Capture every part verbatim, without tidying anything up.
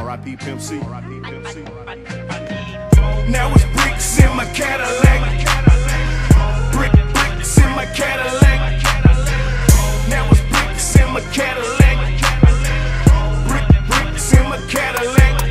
R I P Pimp C. R I P Pimp C. Now it's bricks in my Cadillac. Brick, bricks in my Cadillac. Now it's bricks in my Cadillac. Brick, bricks in my Cadillac.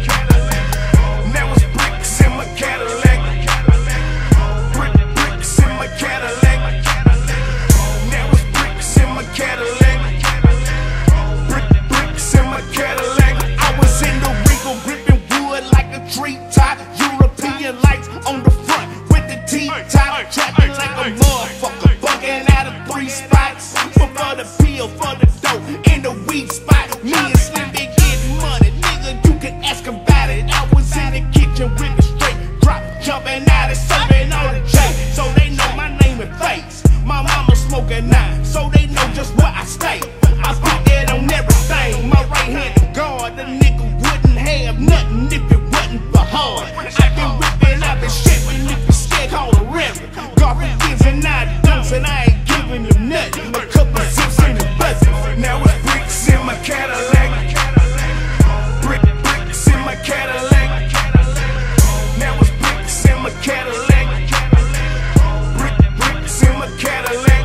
Now it's bricks in my Cadillac. Brick, bricks in my Cadillac. Now it's bricks in my Cadillac. Brick, bricks in my Cadillac. I was in the Regal gripping wood like a tree top. European lights on the front with the T-top. Trapping like a motherfucker, bugging out of three spots. One for the pill, for the dope, in the weed spot. Me and Slim been getting money, nigga, you can ask about it. I was in the kitchen with the straight drop, jumping out and serving on the J. So they know my name and face. My mama smoking nine, so they know just where I stay. I put that on everything. My right hand guard, the nigga wouldn't have nothing if it wasn't for hard. I been ripping, I been shitting, if you scared, call a reverend. God forgives and I don't, and I ain't giving them nothing. A couple zips in the buzzing. Now it's bricks in my Cadillac. Brick, bricks in my Cadillac. Now it's bricks in my Cadillac. Brick, bricks in my Cadillac.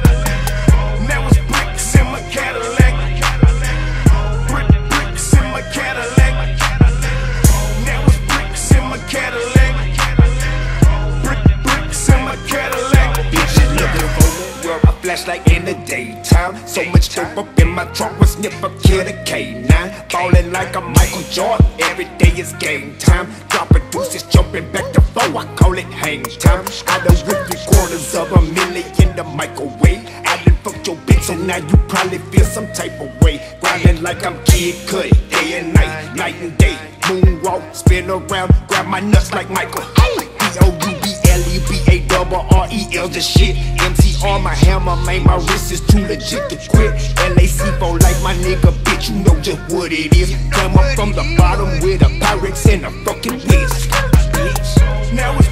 Now it's bricks in my Cadillac. Brick, bricks in my Cadillac. Now it's bricks in my Cadillac. Brick, bricks in my Cadillac. Bitches looking for the world, I flash like in the daytime. So much dope up in my trunk, was never kill the K nine. Ballin' like a Michael Jordan, every day is game time. Dropping deuces, jumping back to four, I call it hang time. I done ripped three quarters of a million in the microwave. I done fucked your bitch, so now you probably feel some type of way. Grinding like I'm Kid Cudi, day and night, night and day. Moonwalk, spin around, grab my nuts like Michael. B O U B L E B A double R E L the shit. M C R my hammer, man, my wrist is too legit to quit. L A C for like my nigga, bitch, you know just what it is. Come up from the bottom with the Pyrex and a fucking whiz. Now it's